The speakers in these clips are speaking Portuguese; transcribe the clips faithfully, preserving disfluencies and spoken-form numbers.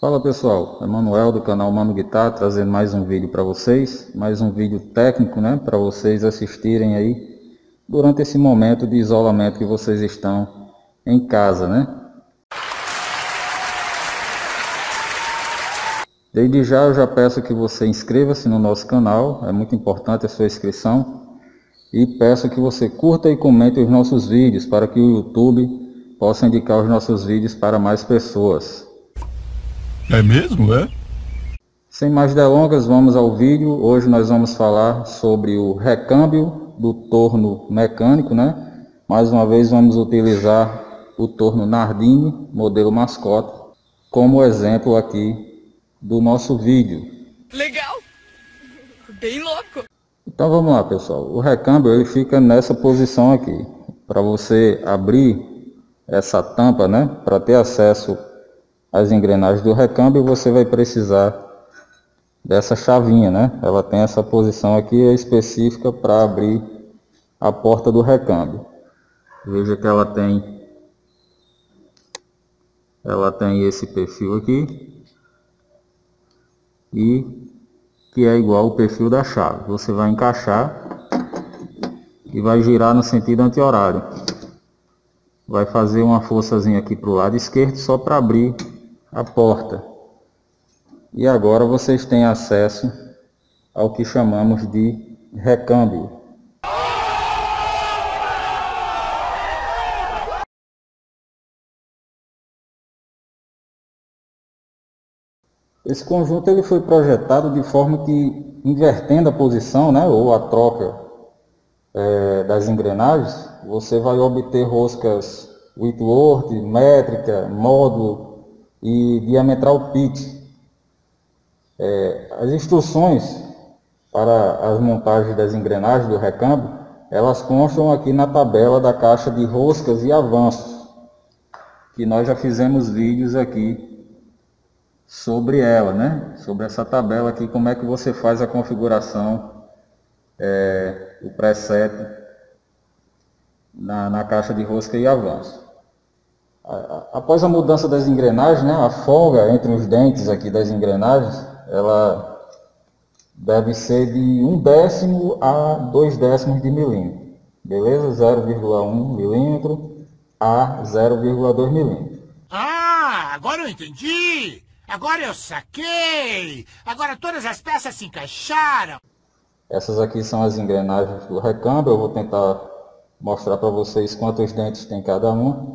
Fala pessoal, é Manuel do canal Mano Guitar, trazendo mais um vídeo para vocês, mais um vídeo técnico, né, para vocês assistirem aí durante esse momento de isolamento que vocês estão em casa, né? Desde já eu já peço que você inscreva-se no nosso canal, é muito importante a sua inscrição, e peço que você curta e comente os nossos vídeos para que o YouTube possa indicar os nossos vídeos para mais pessoas. É mesmo, é? Sem mais delongas, vamos ao vídeo. Hoje nós vamos falar sobre o recâmbio do torno mecânico, né? Mais uma vez vamos utilizar o torno Nardini, modelo mascote, como exemplo aqui do nosso vídeo. Legal! Bem louco! Então vamos lá, pessoal. O recâmbio ele fica nessa posição aqui. Para você abrir essa tampa, né? Para ter acesso as engrenagens do recâmbio, você vai precisar dessa chavinha, né? Ela tem essa posição aqui específica para abrir a porta do recâmbio. Veja que ela tem ela tem esse perfil aqui e que é igual ao perfil da chave. Você vai encaixar e vai girar no sentido anti-horário. Vai fazer uma forçazinha aqui para o lado esquerdo só para abrir a porta. E agora vocês têm acesso ao que chamamos de recâmbio. Esse conjunto ele foi projetado de forma que, invertendo a posição, né, ou a troca é, das engrenagens, você vai obter roscas Whitworth, métrica, módulo e diametral pitch. É, as instruções para as montagens das engrenagens do recâmbio, elas constam aqui na tabela da caixa de roscas e avanços, que nós já fizemos vídeos aqui sobre ela, né? Sobre essa tabela aqui, como é que você faz a configuração, é, o preset na, na caixa de rosca e avanço. Após a mudança das engrenagens, né, a folga entre os dentes aqui das engrenagens, ela deve ser de um décimo a dois décimos de milímetro, beleza? zero vírgula um milímetro a zero vírgula dois milímetros. Ah, agora eu entendi! Agora eu saquei! Agora todas as peças se encaixaram! Essas aqui são as engrenagens do recâmbio. Eu vou tentar mostrar para vocês quantos dentes tem cada uma.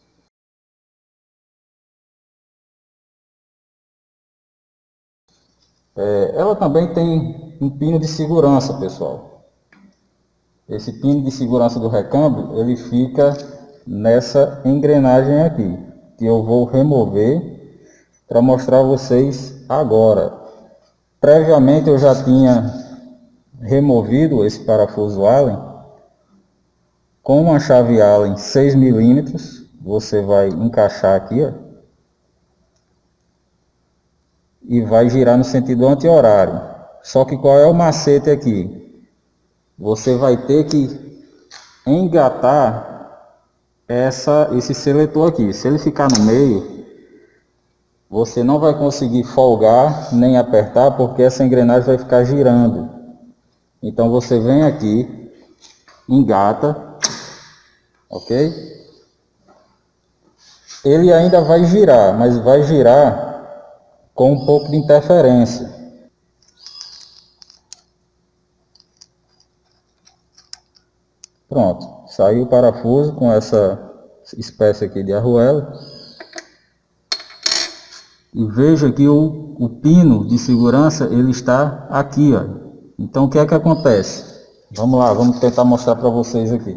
É, ela também tem um pino de segurança, pessoal. Esse pino de segurança do recâmbio, ele fica nessa engrenagem aqui, que eu vou remover para mostrar a vocês agora. Previamente eu já tinha removido esse parafuso Allen com uma chave Allen seis milímetros. Você vai encaixar aqui, ó, e vai girar no sentido anti-horário. Só que qual é o macete aqui? Você vai ter que engatar essa, esse seletor aqui. Se ele ficar no meio, você não vai conseguir folgar nem apertar, porque essa engrenagem vai ficar girando. Então você vem aqui, engata, ok? Ele ainda vai girar, mas vai girar com um pouco de interferência. Pronto, saiu o parafuso com essa espécie aqui de arruela. E veja que o, o pino de segurança ele está aqui, ó. Então o que é que acontece? Vamos lá, vamos tentar mostrar para vocês aqui.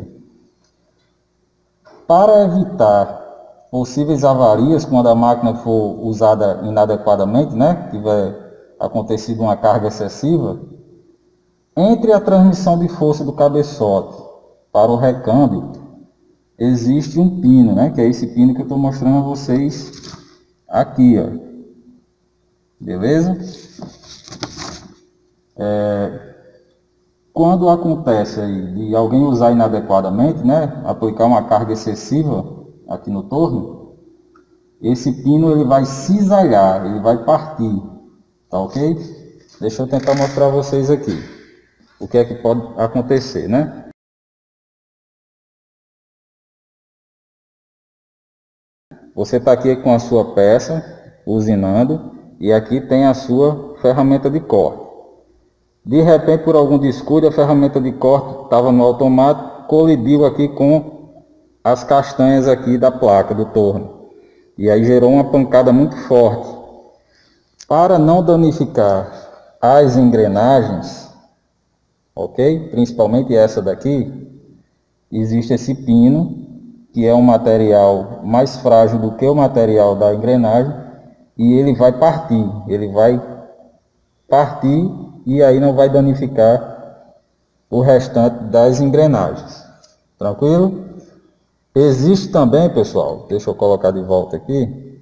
Para evitar possíveis avarias quando a máquina for usada inadequadamente, né, tiver acontecido uma carga excessiva, entre a transmissão de força do cabeçote para o recâmbio, existe um pino, né, que é esse pino que eu estou mostrando a vocês aqui, ó. Beleza? É, quando acontece aí de alguém usar inadequadamente, né, aplicar uma carga excessiva aqui no torno, esse pino ele vai cisalhar, ele vai partir, tá ok? Deixa eu tentar mostrar a vocês aqui o que é que pode acontecer, né? Você está aqui com a sua peça usinando e aqui tem a sua ferramenta de corte. De repente, por algum descuido, a ferramenta de corte estava no automático, colidiu aqui com as castanhas aqui da placa do torno. E aí gerou uma pancada muito forte. Para não danificar as engrenagens, ok? Principalmente essa daqui, existe esse pino, que é um material mais frágil do que o material da engrenagem, e ele vai partir, ele vai partir e aí não vai danificar o restante das engrenagens. Tranquilo? Existe também, pessoal, deixa eu colocar de volta aqui.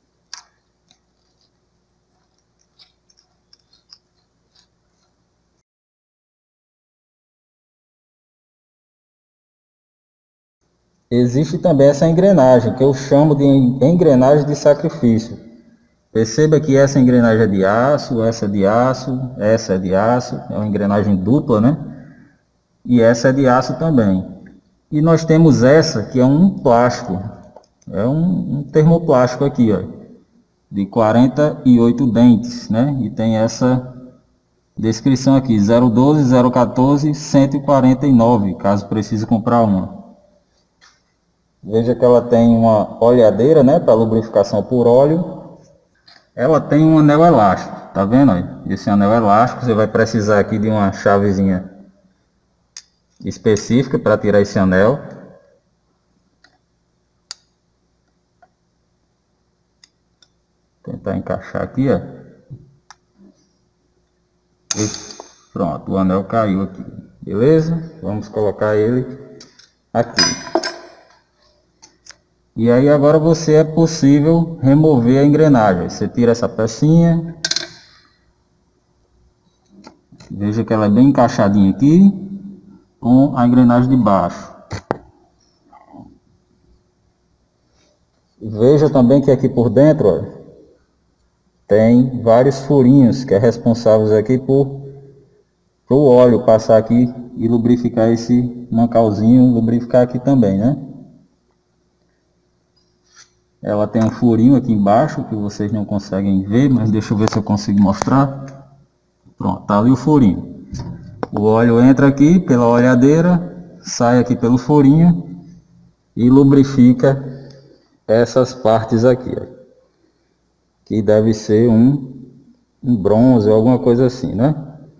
Existe também essa engrenagem, que eu chamo de engrenagem de sacrifício. Perceba que essa engrenagem é de aço, essa é de aço, essa é de aço, é uma engrenagem dupla, né? E essa é de aço também. E nós temos essa, que é um plástico, é um, um termoplástico aqui, ó, de quarenta e oito dentes, né? E tem essa descrição aqui, zero doze, zero quatorze, cento e quarenta e nove, caso precise comprar uma. Veja que ela tem uma olhadeira, né, para lubrificação por óleo. Ela tem um anel elástico, tá vendo aí? Esse anel elástico, você vai precisar aqui de uma chavezinha específica para tirar esse anel. Tentar encaixar aqui, ó. E pronto, o anel caiu aqui, beleza? Vamos colocar ele aqui. E aí agora você é possível remover a engrenagem. Você tira essa pecinha. Veja que ela é bem encaixadinha aqui com a engrenagem de baixo. Veja também que aqui por dentro, ó, tem vários furinhos que é responsáveis aqui por o óleo passar aqui e lubrificar esse mancalzinho, lubrificar aqui também, né? Ela tem um furinho aqui embaixo que vocês não conseguem ver, mas deixa eu ver se eu consigo mostrar. Pronto, tá ali o furinho. O óleo entra aqui pela olhadeira, sai aqui pelo furinho e lubrifica essas partes aqui, ó, que deve ser um, um bronze ou alguma coisa assim, né?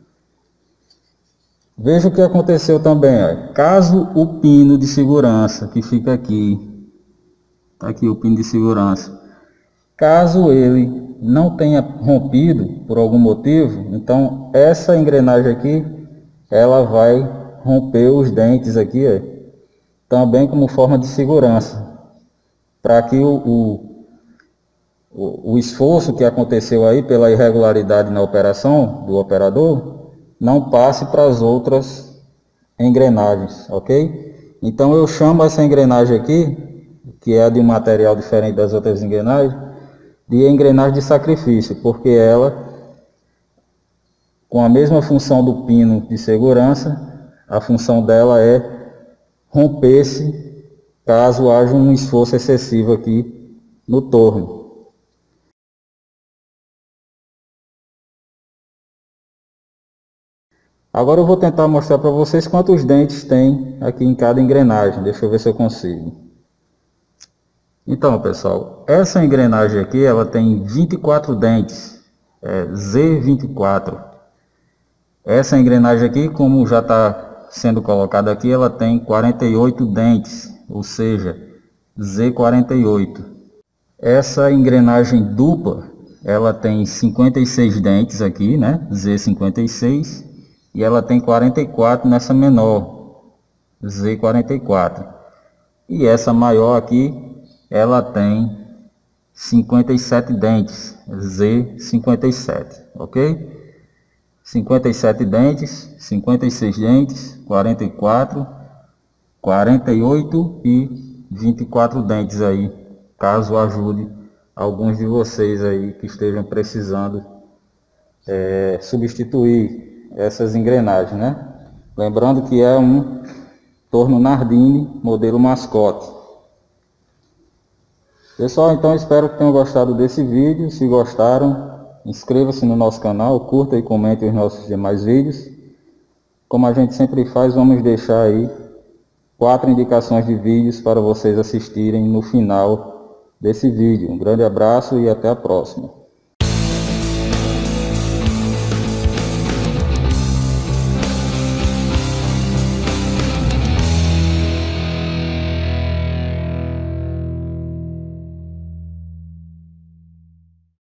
Veja o que aconteceu também, ó. Caso o pino de segurança que fica aqui, tá aqui o pino de segurança, caso ele não tenha rompido por algum motivo, então essa engrenagem aqui, ela vai romper os dentes aqui, ó, também como forma de segurança, para que o, o, o, o esforço que aconteceu aí pela irregularidade na operação do operador não passe para as outras engrenagens, ok? Então eu chamo essa engrenagem aqui, que é de um material diferente das outras engrenagens, de engrenagem de sacrifício, porque ela, com a mesma função do pino de segurança, a função dela é romper-se caso haja um esforço excessivo aqui no torno. Agora eu vou tentar mostrar para vocês quantos dentes tem aqui em cada engrenagem. Deixa eu ver se eu consigo. Então, pessoal, essa engrenagem aqui, ela tem vinte e quatro dentes, é Z vinte e quatro. Essa engrenagem aqui, como já está sendo colocada aqui, ela tem quarenta e oito dentes, ou seja, Z quarenta e oito. Essa engrenagem dupla, ela tem cinquenta e seis dentes aqui, né, Z cinquenta e seis, e ela tem quarenta e quatro nessa menor, Z quarenta e quatro. E essa maior aqui, ela tem cinquenta e sete dentes, Z cinquenta e sete, ok? cinquenta e sete dentes, cinquenta e seis dentes, quarenta e quatro, quarenta e oito e vinte e quatro dentes aí, caso ajude alguns de vocês aí que estejam precisando é, substituir essas engrenagens, né? Lembrando que é um torno Nardini modelo mascote. Pessoal, então espero que tenham gostado desse vídeo. Se gostaram, inscreva-se no nosso canal, curta e comente os nossos demais vídeos. Como a gente sempre faz, vamos deixar aí quatro indicações de vídeos para vocês assistirem no final desse vídeo. Um grande abraço e até a próxima.